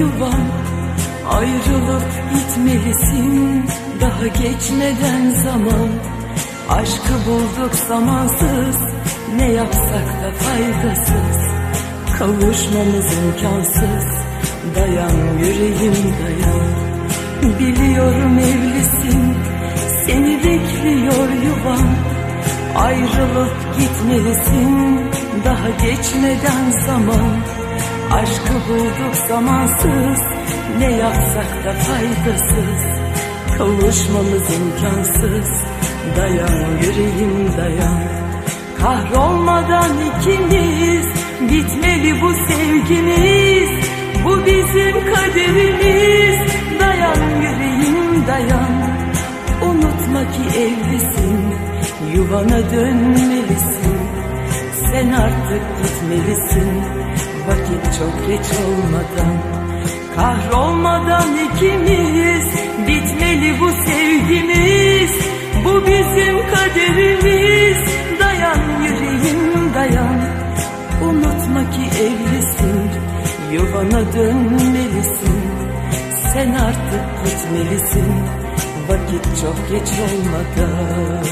yuvan. Ayrılıp gitmelisin daha geçmeden zaman. Aşkı bulduk zamansız, ne yapsak da faydasız. Kavuşmamız imkansız, dayan yüreğim dayan. Biliyorum evlisin, seni bekliyor yuvan. Ayrılıp gitmelisin daha geçmeden zaman. Aşkı bulduk zamansız, ne yapsak da faydasız. Kavuşmamız imkansız, dayan yüreğim dayan. Kahrolmadan ikimiz, bitmeli bu sevgimiz. Bu bizim kaderimiz, dayan yüreğim dayan. Unutma ki evlisin, yuvana dönmelisin. Sen artık gitmelisin, vakit çok geç olmadan. Kahrolmadan ikimiz, bitmeli bu sevgimiz. Bu bizim kaderimiz, dayan yüreğim dayan. Unutma ki evlisin, yuvana dönmelisin. Sen artık gitmelisin, vakit çok geç olmadan.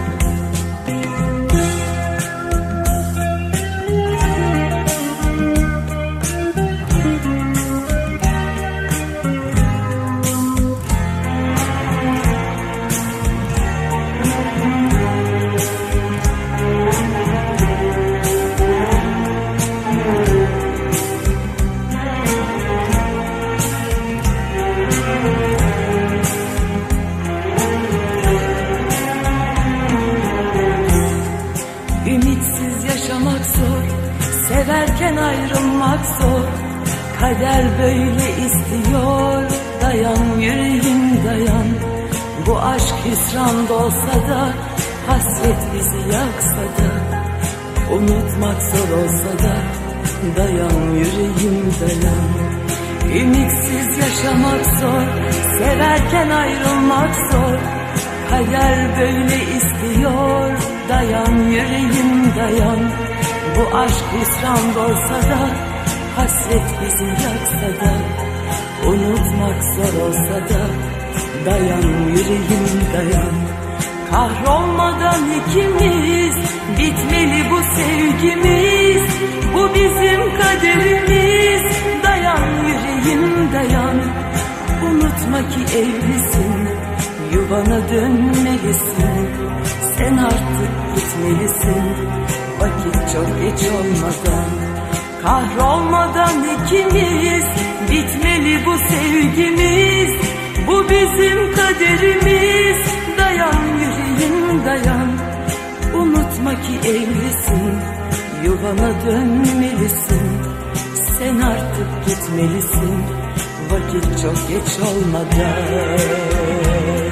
Ümitsiz yaşamak zor, severken ayrılmak zor. Kader böyle istiyor, dayan yüreğim dayan. Bu aşk hüsran olsa da, hasret bizi yaksa da. Unutmak zor olsa da, dayan yüreğim dayan. Ümitsiz yaşamak zor, severken ayrılmak zor. Kader böyle istiyor, dayan yüreğim dayan. Bu aşk hüsran olsa da, hasret bizi yaksa da. Unutmak zor olsa da, dayan yüreğim dayan. Kahrolmadan ikimiz, bitmeli bu sevgimiz. Bu bizim kaderimiz, dayan yüreğim dayan. Unutma ki evlisin, yuvana dönmelisin. Sen artık gitmelisin, vakit çok geç olmadan. Kahrolmadan ikimiz, bitmeli bu sevgimiz. Bu bizim kaderimiz, dayan yüreğim dayan. Unutma ki evlisin, yuvana dönmelisin. Sen artık gitmelisin, vakit çok geç olmadan.